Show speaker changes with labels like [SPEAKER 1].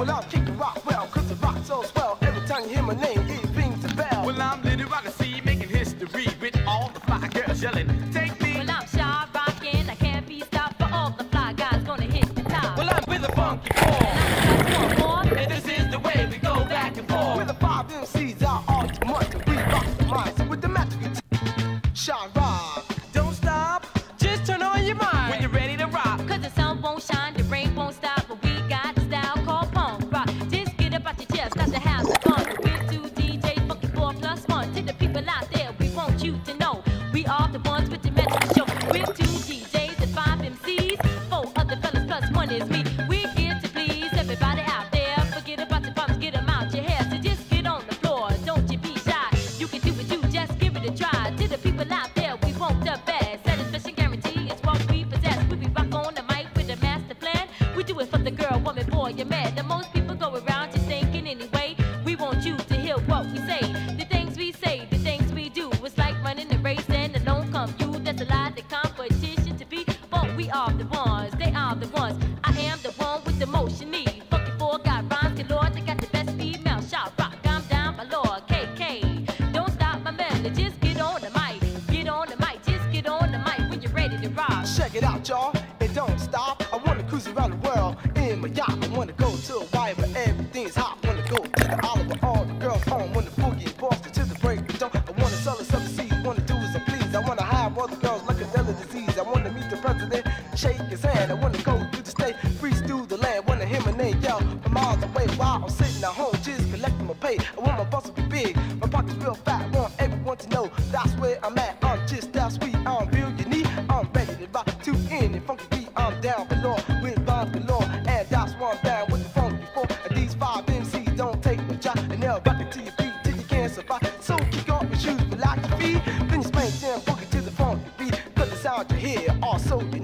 [SPEAKER 1] Well, I'm kicking rock well, cause the rock so swell. Every time you hear my name, it rings a bell.
[SPEAKER 2] Well, I'm Little Rock C, making history with all the fly girls yelling, take me.
[SPEAKER 3] Well, I'm shy rockin', I can't be stopped, for all the fly guys gonna hit the top.
[SPEAKER 2] Well, I'm with a funky four, and this is the way we go back and forth.
[SPEAKER 1] With the 5 MCs out all the month, and we rock the minds with the magic. Shine rock.
[SPEAKER 2] Don't stop, just turn on your mind when you're ready to rock.
[SPEAKER 3] Cause the sun won't shine, the rain won't stop, but we got the style called punk rock. Just get up out your chair, start to have some fun. With 2 DJs, funky 4+1. To the people out there, we want you to know we are the ones with the magic show. With 2 DJs and 5 MCs, 4 other fellas plus 1 is me. We're here to please everybody out there. Forget about your problems, get them out your hair. So just get on the floor, don't you be shy. You can do it too, just give it a try. To the people out there, we want the best. Satisfaction guarantee is what we possess. We be rock on the mic with a master plan. We do it for the girl, woman, boy, you're mad. The most people go around just thinking anyway. We want you to hear what we say. The things we say, the things we do. It's like running a race and alone come you. That's a lot of competition to be. But we are the ones, they are the ones. I am the one with the motion need. Funky 4 got rhymes galore. They got the best female shot rock. I'm down by law, KK. Don't stop my melody, just get on the mic. Get on the mic, just get on the mic when you're ready to rock.
[SPEAKER 1] Check it out, y'all. It don't stop. I wanna cruise around the world in my yacht. I wanna go to Hawaii where everything's hot. Wanna go to the island where all the girls home. Wanna boogie in Boston to the break of dawn. I wanna sell us up the seas. Wanna do as I please. I wanna have all the girls like a deadly disease. I wanna meet the president, shake his hand. I wanna go through the state, freeze through the land. Wanna hear my name yell from miles away while I'm sitting at home just collecting my pay. I want my boss to be big, my pockets real fat. I want everyone to know that's where I'm at. I'm just that sweet. I'm real unique. I'm ready to rock to in and funky beat. I'm down below with rhymes galore, and that's why I'm down with the funky 4. And these 5 MCs don't take no job, and they'll rock it to your feet till you can't survive. So kick off your shoes, relax your feet, then you spank them boogie to the funky beat. 'Cause the sound you hear also unique.